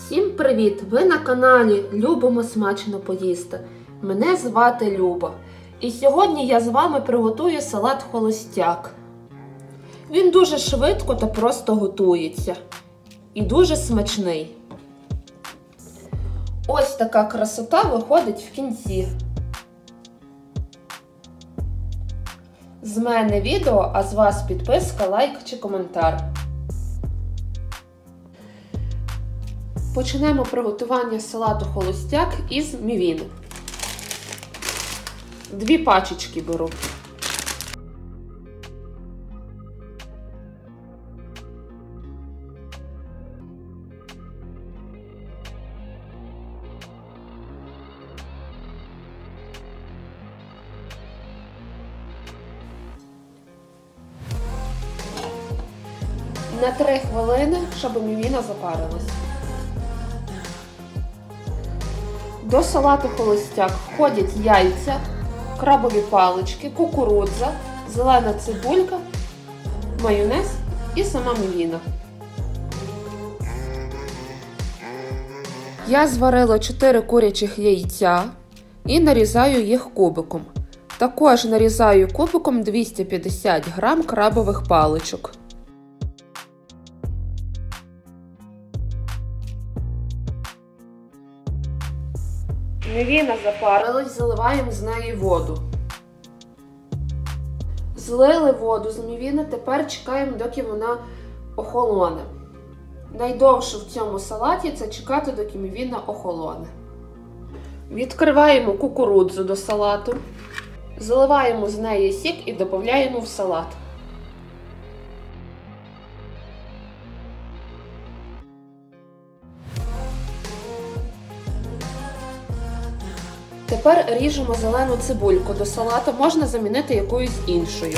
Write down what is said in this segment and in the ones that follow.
Всім привіт! Ви на каналі Любимо смачно поїсти. Мене звати Люба. І сьогодні я з вами приготую салат холостяк. Він дуже швидко та просто готується. І дуже смачний. Ось така красота виходить в кінці. З мене відео, а з вас підписка, лайк чи коментар. Почнемо приготування салату холостяк із мівіни. 2 пачечки беру. На 3 хвилини, щоб мівіна запарилась. До салату холостяк входять яйця, крабові палички, кукурудза, зелена цибулька, майонез і сама мівіна. Я зварила 4 курячих яйця і нарізаю їх кубиком. Також нарізаю кубиком 250 г крабових паличок. Мівіна запарилась, заливаємо з неї воду. Злили воду з мівіни, тепер чекаємо, доки вона охолоне. Найдовше в цьому салаті це чекати, доки мівіна охолоне. Відкриваємо кукурудзу до салату, заливаємо з неї сік і додаємо в салат. Тепер ріжемо зелену цибульку до салату, можна замінити якоюсь іншою.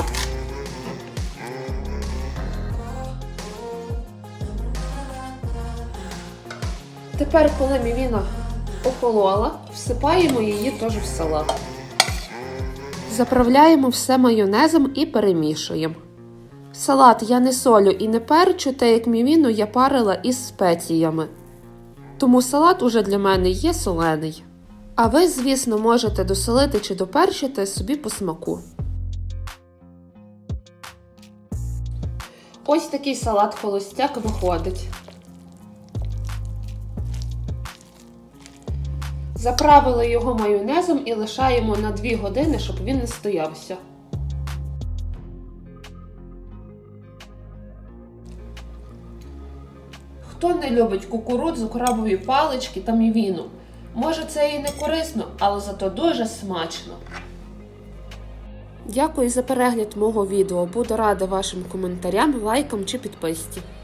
Тепер, коли мівіна охолола, всипаємо її теж в салат. Заправляємо все майонезом і перемішуємо. Салат я не солю і не перчу, та як мівіну я парила із спеціями. Тому салат уже для мене є солений. А ви, звісно, можете досолити чи доперчити собі по смаку. Ось такий салат холостяк виходить. Заправили його майонезом і лишаємо на 2 години, щоб він не стоявся. Хто не любить кукурудзу, крабові палички та мівіну? Може, це і не корисно, але зато дуже смачно. Дякую за перегляд мого відео. Буду рада вашим коментарям, лайкам чи підписці.